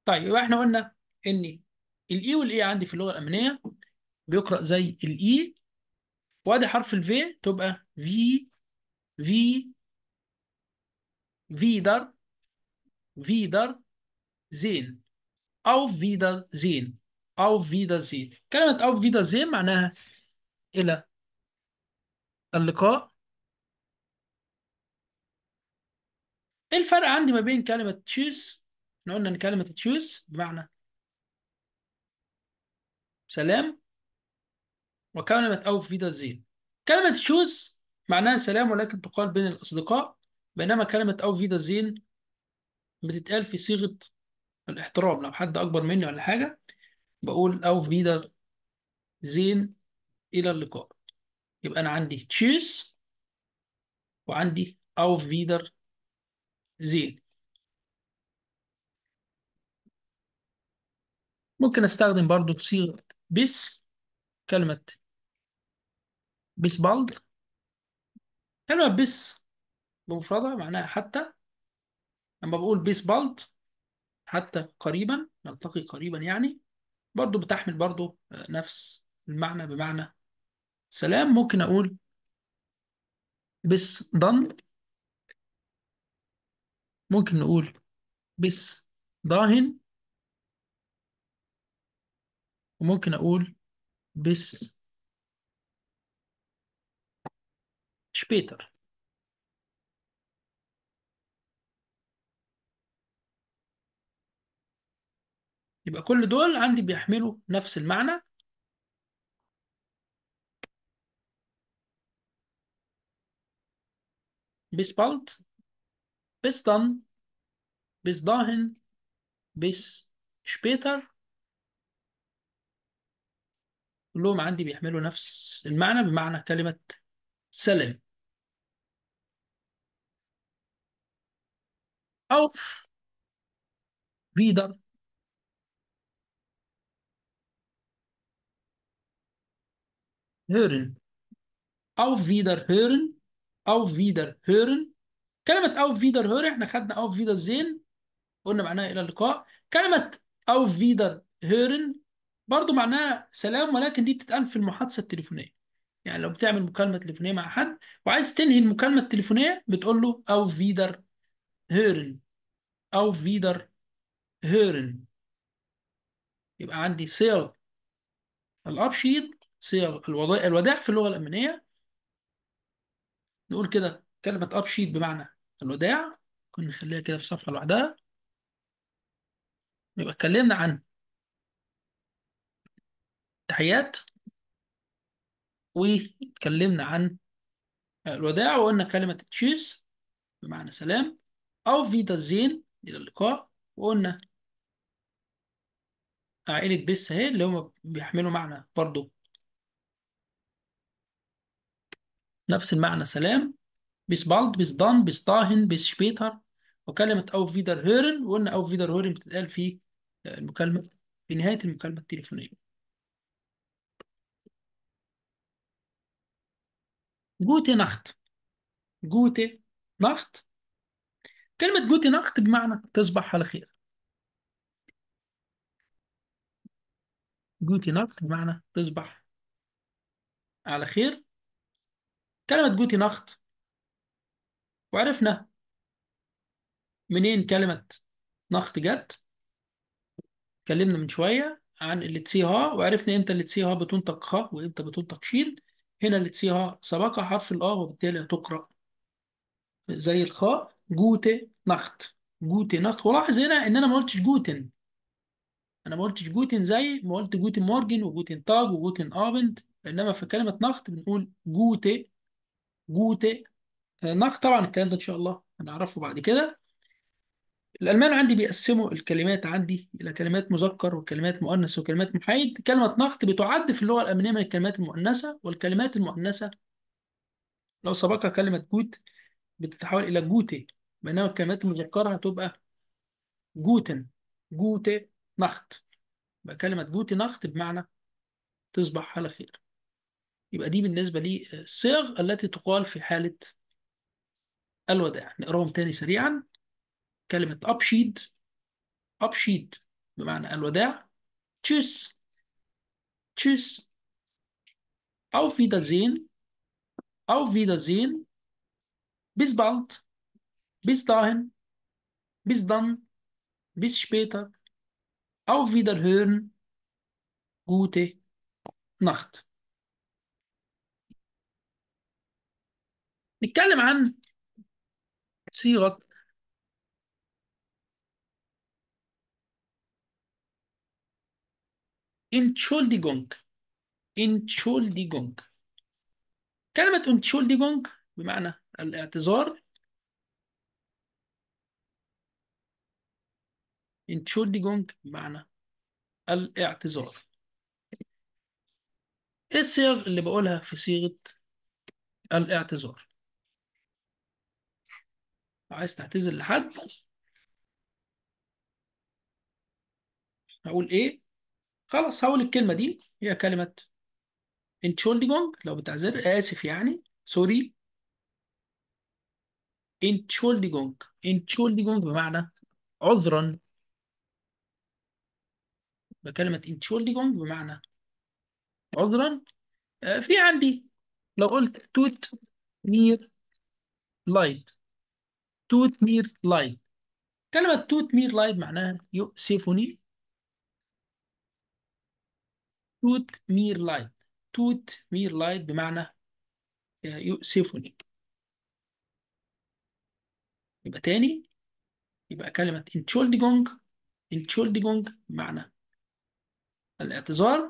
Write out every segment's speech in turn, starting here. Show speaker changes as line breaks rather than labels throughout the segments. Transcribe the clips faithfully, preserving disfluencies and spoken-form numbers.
طيب يبقى احنا قلنا ان الاي والاي عندي في اللغه الالمانيه بيقرا زي الاي، وادي حرف الفي تبقى في في فيدر فيدر زين، او فيدر زين، او فيدر زين. كلمه او فيدر زين معناها الى اللقاء. ايه الفرق عندي ما بين كلمه تشيس؟ احنا قلنا ان كلمه تشيس بمعنى سلام، وكلمه او فيدر زين كلمه تشوز معناها سلام ولكن تقال بين الاصدقاء، بينما كلمه او فيدر زين بتتقال في صيغه الاحترام. لو حد اكبر مني ولا حاجه بقول او فيدر زين، الى اللقاء. يبقى انا عندي تشيس وعندي او فيدر زين. ممكن استخدم برضو صيغه بس، كلمه بس بالد. كلمه بس بمفردها معناها حتى. لما بقول بيس بالد حتى قريبا، نلتقي قريبا يعني، برضو بتحمل برضو آه، نفس المعنى بمعنى سلام. ممكن أقول بس ضن، ممكن نقول بس ضاهن، وممكن أقول بس شبيتر. يبقى كل دول عندي بيحملوا نفس المعنى. بس بالد، بس ضن، بس ضاهن، بس شبيتر، كلهم عندي بيحملوا نفس المعنى بمعنى كلمة سلام. أوف فيدر هيرن، أو فيدر هيرن، أو فيدر هيرن. كلمة أو فيدر هيرن احنا خدنا أو فيدر زين، قلنا معناها إلى اللقاء. كلمة أو فيدر هيرن برضو معناها سلام، ولكن دي بتتقال في المحادثة التليفونية. يعني لو بتعمل مكالمة تليفونية مع حد وعايز تنهي المكالمة التليفونية بتقول له أو فيدر هيرن، أو فيدر هيرن. يبقى عندي صيغ الأبشيد، صيغ الوضاء الوداع في اللغة الألمانية. نقول كده كلمة أبشيد بمعنى الوداع، كنا نخليها كده في صفحة لوحدها. يبقى اتكلمنا عن تحيات، واتكلمنا عن الوداع، وقلنا كلمة تشيس بمعنى سلام، أو فيدا زين إلى اللقاء. وقلنا عائلة بيس أهي اللي هم بيحملوا معنى برضو نفس المعنى سلام. بيس بالد، بيس دان، بيس داهن، بيس شبيتر. وكلمة أو فيدر هيرن، وقلنا أو فيدر هيرن بتتقال في المكالمة، في نهاية المكالمة التليفونية. جوتي نخت، جوتي نخت. كلمة جوتي نخت بمعنى تصبح على خير. جوتي نخت بمعنى تصبح على خير. كلمة جوتي نخت، وعرفنا منين كلمة نخت جت. اتكلمنا من شوية عن اللي تسيها، وعرفنا امتى اللي تسيها بتنطق خ وامتى بتنطق شين. هنا اللي تسيها سبقها حرف الآ وبالتالي هتقرأ زي الخاء جوتي نخت. جوتي نخت. ولاحظ هنا ان انا ما قلتش جوتن، انا ما قلتش جوتن زي ما قلت جوتن مورجن وجوتن تاج وجوتن ابند، انما في كلمة نخت بنقول جوتي. جوتي آه، نخت. طبعا الكلام ده ان شاء الله هنعرفه بعد كده. الألمان عندي بيقسموا الكلمات عندي إلى كلمات مذكر وكلمات مؤنث وكلمات محايد. كلمة نقط بتعد في اللغة الألمانية من الكلمات المؤنثة، والكلمات المؤنثة لو سبقها كلمة جوت بتتحول إلى جوتي، بينما الكلمات المذكرة هتبقى جوتن. جوتي نخت. يبقى كلمة جوتي نخت بمعنى تصبح على خير. يبقى دي بالنسبة لي الصيغ التي تقال في حالة الوداع. نقراهم تاني سريعا. كلمة أبشيد، أبشيد بمعنى الوداع. تشيس. تشيس. auf Wiedersehen. auf Wiedersehen. bis bald. bis dahin. bis dann. bis später. auf Wiederhören. gute Nacht. نتكلم عن صيغة Entschuldigung. Entschuldigung. كلمة Entschuldigung بمعنى الاعتذار. Entschuldigung بمعنى الاعتذار. ايه الصيغ اللي بقولها في صيغة الاعتذار؟ عايز تعتذر لحد هقول ايه؟ خلاص هقول الكلمة دي هي كلمة Entschuldigung. لو بتعتذر آسف يعني سوري. Entschuldigung. Entschuldigung بمعنى عذرا. بكلمة Entschuldigung بمعنى عذرا. آه، في عندي لو قلت توت مير لايد. توت مير لايد. كلمة توت مير لايد معناها يؤسفني. توت مير لايد. توت مير لايد بمعنى آه، يؤسفني. يبقى تاني. يبقى كلمة Entschuldigung. Entschuldigung بمعنى الاعتذار.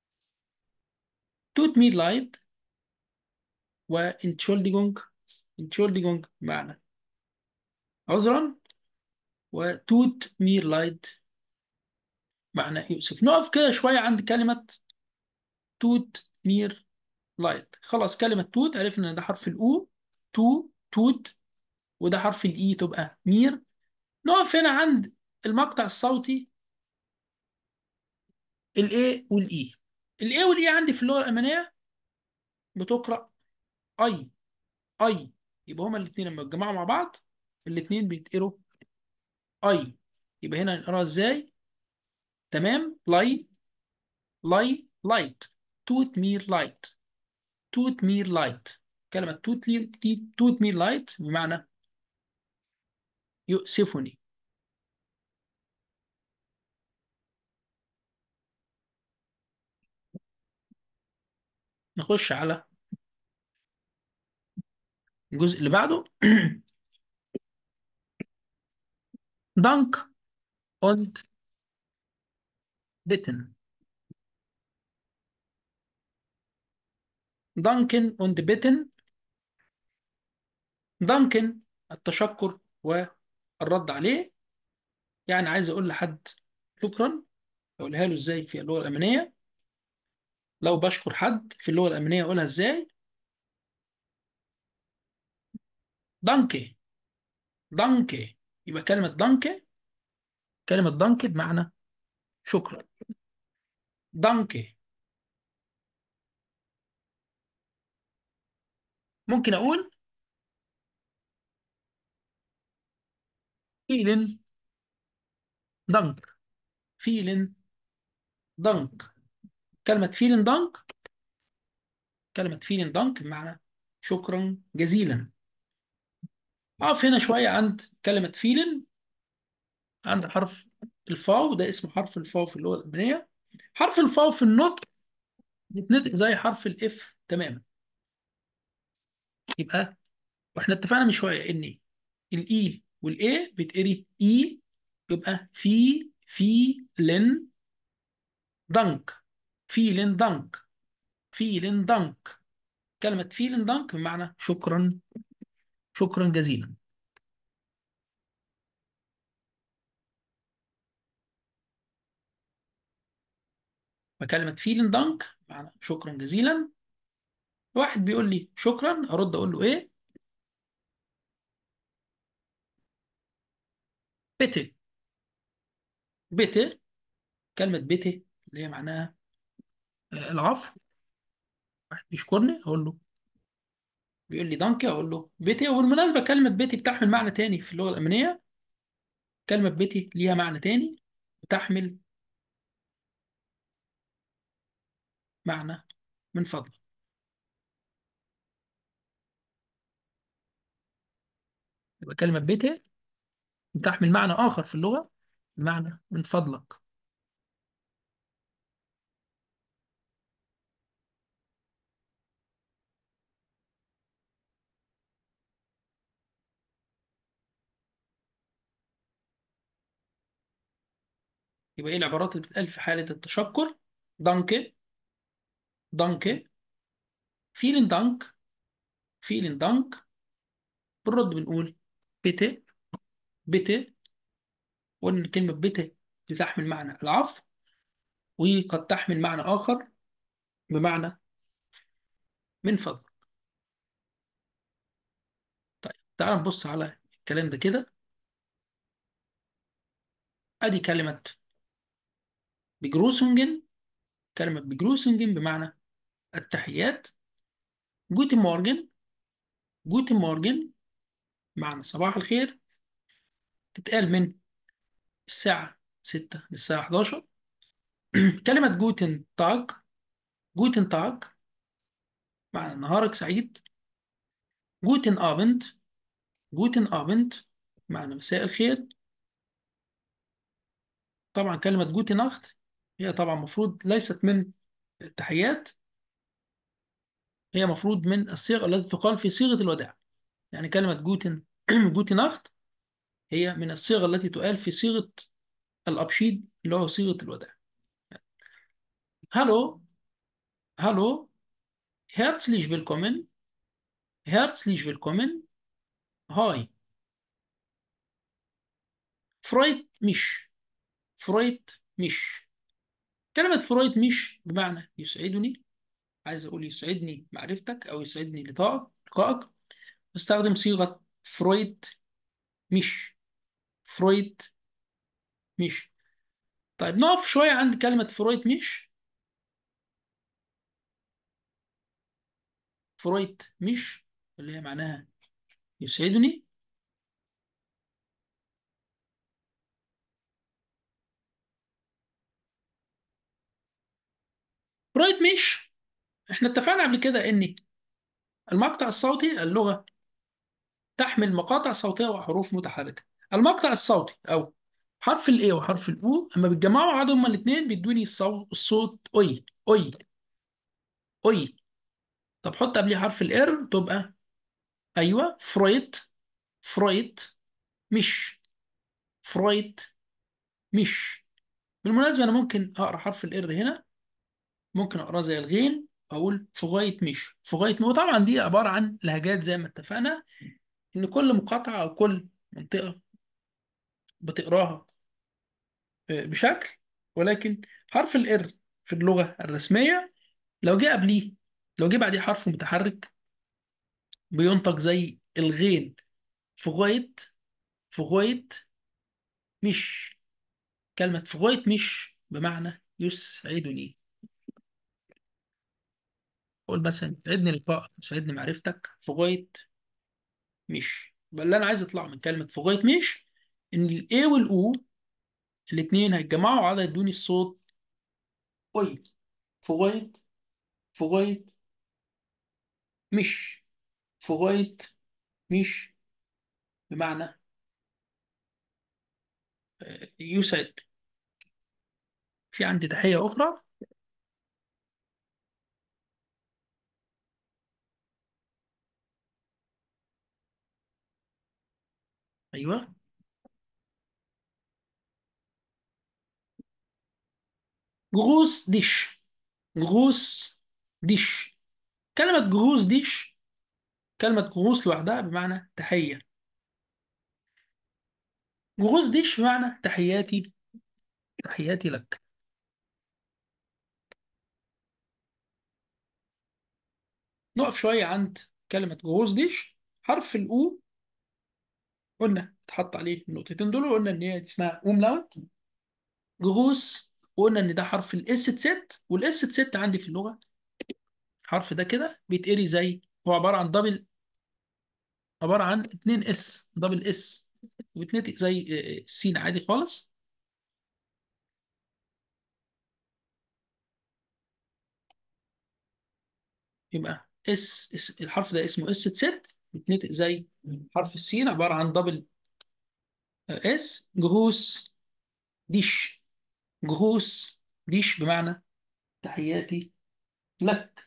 توت مير لايد و Entschuldigung. Entschuldigung بمعنى عذرا. وتوت مير لايد معنى يؤسف. نقف كده شوية عند كلمة توت مير لايد. خلاص كلمة توت عرفنا ان ده حرف الاو. تو توت. وده حرف الاي تبقى مير. نقف هنا عند المقطع الصوتي الاي والاي. الاي والاي عندي في اللغة الألمانية بتقرأ اي. اي. يبقى هما الاثنين لما يتجمعوا مع بعض الاثنين بيتقروا اي. يبقى هنا نقراها ازاي؟ تمام. لاي. لاي لايت. توت مير لايت. توت مير لايت. كلمة توت لي توت مير لايت بمعنى يؤسفني. نخش على الجزء اللي بعده. دانك und bitten. دانكن und bitten. دانكن التشكر والرد عليه. يعني عايز اقول لحد شكرا. اقولها له ازاي في اللغة الألمانية؟ لو بشكر حد في اللغة الألمانية اقولها ازاي؟ دانكي. دانكي. يبقى كلمة دانكي. كلمة دانكي بمعنى شكرا. دانكي. ممكن اقول فيلن دانك. فيلن دانك. كلمة فيلن دانك. كلمة فيلن دانك بمعنى شكرا جزيلا. اقف هنا شوية عند كلمة فيلن. عند حرف الفاو. ده اسمه حرف الفاو في اللغة الألمانية. حرف الفاو في النطق بيتنطق زي حرف الاف تماما. يبقى واحنا اتفقنا من شوية ان الاي والاي بيتقري اي. يبقى في في لن دانك. فيلن دانك. فيلن دانك. كلمة فيلن دانك بمعنى شكرا. شكرا جزيلا. فكلمة فيلن دانك بمعنى شكرا جزيلا. واحد بيقول لي شكرا ارد اقول له ايه؟ بيتي. بيتي. كلمة بيتي اللي هي معناها آه، العفو. واحد بيشكرني اقول له بيقول لي دانكي اقول له بيتي. وبالمناسبة كلمة بيتي بتحمل معنى تاني في اللغة الألمانية. كلمة بيتي ليها معنى تاني تحمل معنى من فضلك. يبقى كلمة بيته تحمل معنى آخر في اللغة، معنى من فضلك. يبقى إيه العبارات اللي بتتقال في حالة التشكر؟ دانكي، دانكي، فيلين دانك، فيلين دانك. بالرد بنقول بيته، بيته. وإن كلمة بيته بتحمل معنى العفو، وقد تحمل معنى آخر بمعنى من فضلك. طيب تعال نبص على الكلام ده كده. أدي كلمة بجروسنجن، كلمة بجروسنجن بمعنى التحيات. جوتن مورجن، جوتن مورجن معنى صباح الخير، تتقال من الساعة ستة للساعة حداشر. كلمة جوتن تاج، جوتن تاج معنى نهارك سعيد. جوتن آبند، جوتن آبند معنى مساء الخير. طبعا كلمة جوتن ناخت هي طبعا مفروض ليست من التحيات، هي مفروض من الصيغ التي تقال في صيغة الوداع. يعني كلمة جوتن جوتن ناخت هي من الصيغ التي تقال في صيغة الأبشيد اللي هو صيغة الوداع. هالو، هالو، herzlich willkommen، herzlich willkommen، هاي، فرويد مش، فرويد مش. كلمة فرويد مش بمعنى يسعدني، عايز أقول يسعدني معرفتك أو يسعدني لقائك، لقائك بستخدم صيغة فرويد مش، فرويد مش. طيب نقف شوية عند كلمة فرويد مش، فرويد مش اللي هي معناها يسعدني. فرويد مش، احنا اتفقنا قبل كده ان المقطع الصوتي اللغة تحمل مقاطع صوتية وحروف متحركة. المقطع الصوتي أو حرف الاي وحرف الاو اما بيتجمعوا مع بعض هما الاثنين بيدوني الصوت، الصوت اوي، اوي، اوي. طب حط قبليه حرف الار تبقى ايوه فرويد، فرويد مش، فرويد مش. بالمناسبة انا ممكن اقرا حرف الار هنا، ممكن اقراه زي الغين، اقول فغاية مش، فغاية مش. وطبعا دي عبارة عن لهجات زي ما اتفقنا، ان كل مقاطعة او كل منطقة بتقراها بشكل. ولكن حرف الار في اللغة الرسمية لو جه قبليه، لو جه بعديه حرف متحرك بينطق زي الغين، فغاية، فغاية مش. كلمة فغاية مش بمعنى يسعدني. قول مثلا يسعدني لقائك، يسعدني معرفتك، فغاية مش. بل اللي أنا عايز أطلع من كلمة فغاية مش إن الإيه والأو الاتنين هيتجمعوا على يدوني الصوت أوي، فغاية، فغاية مش، فغاية مش بمعنى آه، يسعد. في عندي تحية أخرى. أيوه، جروس ديش، جروس ديش. كلمة جروس ديش، كلمة جروس لوحدها بمعنى تحية، جروس ديش بمعنى تحياتي، تحياتي لك. نقف شوية عند كلمة جروس ديش. حرف الأو قلنا اتحط عليه النقطتين دول، وقلنا إن هي اسمها أوملاوت جروس. وقلنا إن ده حرف الإس ست، والإس ست عندي في اللغة الحرف ده كده بيتقري زي، هو عبارة عن دبل، عبارة عن اتنين اس، دبل اس، وبيتنطق زي آه، آه، السين عادي خالص. يبقى اس, اس الحرف ده اسمه اس ست، بيتنطق زي حرف السين، عبارة عن دبل اس. جروس ديش. جروس ديش بمعنى تحياتي لك.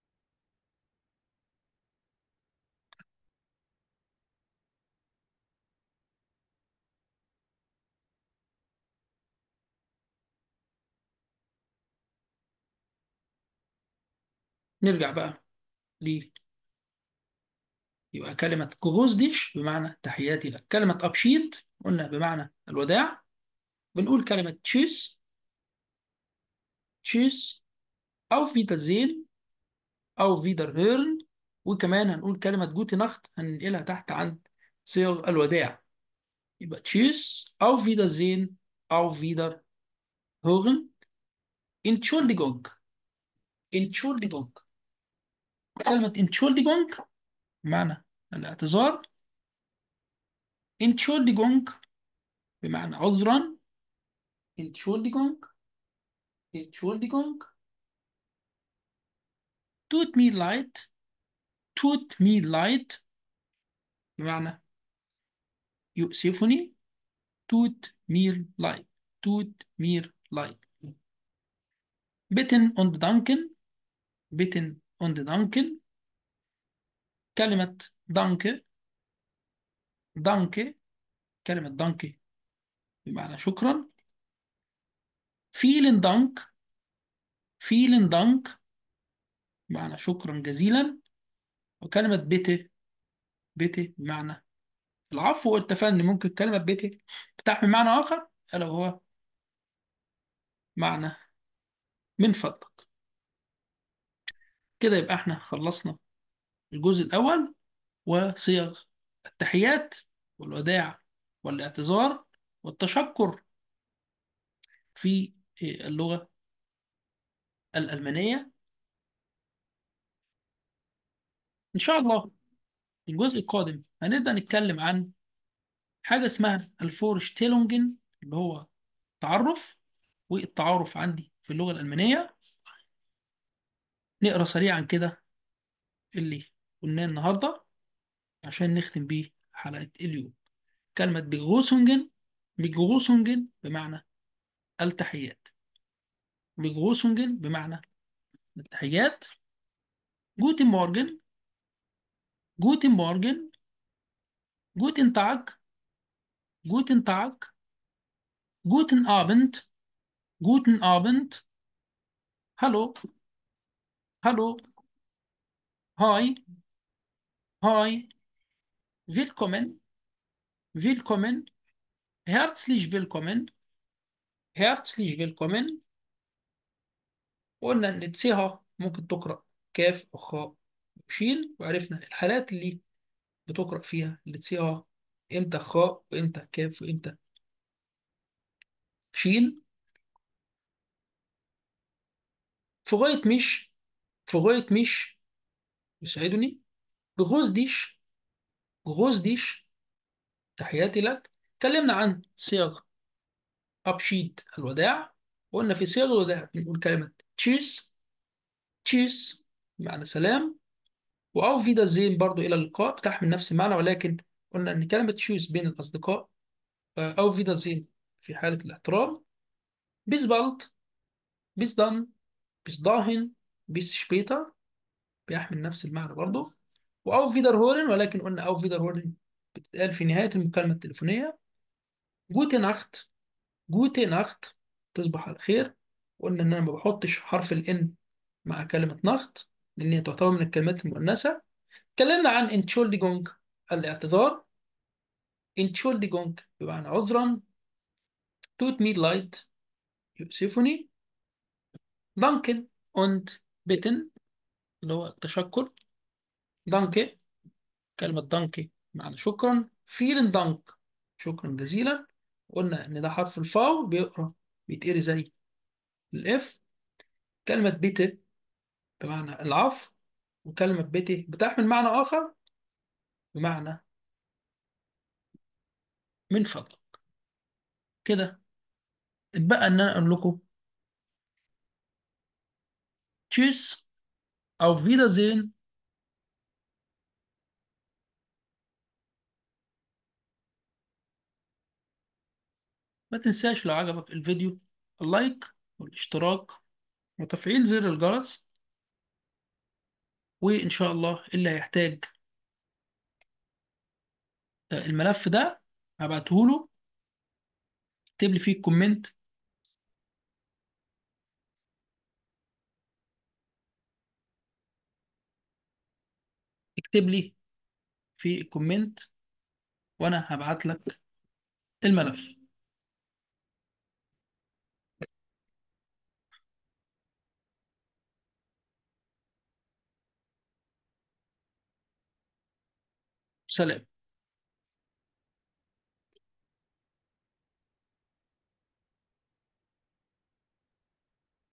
نرجع بقى ليه. يبقى كلمة جروس ديش بمعنى تحياتي لك. كلمة أبشيد قلنا بمعنى الوداع. بنقول كلمة تشيس. تشيس أو فيتازين أو فيدر هيرن. وكمان هنقول كلمة جوتي نخت هننقلها تحت عند صيغ الوداع. يبقى تشيس أو فيدازين أو فيدر هيرن. انتشولديجونج. انتشولديجونج. كلمة انتشولديجونج بمعنى الاعتذار. انتشولديجونج بمعنى عذرا. انتشولديجونج. انتشولديجونج. توت مي لايت. توت مي لايت بمعنى يؤسفني. توت مير لايت. توت مير لايت. بيتن und danken. بيتن und danken. كلمة دانكي. دانكي. كلمة دانكي بمعنى شكرا. فيلن دانك. فيلن دانك بمعنى شكرا جزيلا. وكلمة بيتي. بيتي بمعنى العفو والتفني. ممكن كلمة بيتي بتحمل معنى آخر ألا وهو معنى من فضلك. كده يبقى احنا خلصنا الجزء الأول وصيغ التحيات والوداع والاعتذار والتشكر في اللغة الألمانية. إن شاء الله الجزء القادم هنبدأ نتكلم عن حاجة اسمها الفورشتيلونجن، اللي هو تعرف والتعارف عندي في اللغة الألمانية. نقرأ سريعا كده اللي قلناه النهاردة عشان نختم بيه حلقة اليوم. كلمة بيغوسونجن. بيغوسونجن بمعنى التحيات. بيغوسونجن بمعنى التحيات. جوتن مورجن. جوتن مورجن. جوتن تاج. جوتن تاج. جوتن آبند. جوتن آبند. هلو. هلو. هاي. هاي. فيلكومن. فيلكومن. herzlich willkommen. herzlich willkommen. وقلنا ان تسيها ممكن تقرأ كاف او خاء وشين، وعرفنا الحالات اللي بتقرأ فيها اللي تسيها امتى خاء وامتى كاف وامتى شين. في غاية مش في غاية مش يسعدني. بغوز ديش. غوز ديش تحياتي لك. اتكلمنا عن صيغ أبشيد الوداع. وقلنا في صيغ الوداع بنقول كلمة تشيس. تشيس معنى سلام. واو فيدا زين برضو الى اللقاء بتحمل نفس المعنى، ولكن قلنا ان كلمه تشوز بين الاصدقاء آه، او فيدا زين في حاله الاحترام. بيس بالت. بيس دان. بيس داهن. بيس شبيتا بيحمل نفس المعنى برضو. واو فيدر هورن، ولكن قلنا او فيدر هورن بتتقال في نهايه المكالمه التليفونيه. جوتي ناخت. جوتي ناخت تصبح على خير. قلنا ان انا ما بحطش حرف الان مع كلمه ناخت لان هي تعتبر من الكلمات المؤنثه. اتكلمنا عن انتشولديجونج الاعتذار. Entschuldigung بمعنى عذرا. Tut mir leid يؤسفني. Danken und bitten اللي هو التشكر. Danke. كلمة danke معنى شكرا. vielen Dank شكرا جزيلا. قلنا إن ده حرف الفاو بيقرأ بيتقري زي الإف. كلمة bitte بمعنى العفو. وكلمة bitte بتحمل معنى آخر بمعنى من فضلك. كده اتبقى إن أنا أقول لكم تشيس او فيدا زين. ما تنساش لو عجبك الفيديو اللايك والاشتراك وتفعيل زر الجرس. وإن شاء الله اللي هيحتاج آه، الملف ده هبعته له. اكتب لي فيه الكومنت، اكتب لي في الكومنت وأنا هبعت لك الملف. سلام.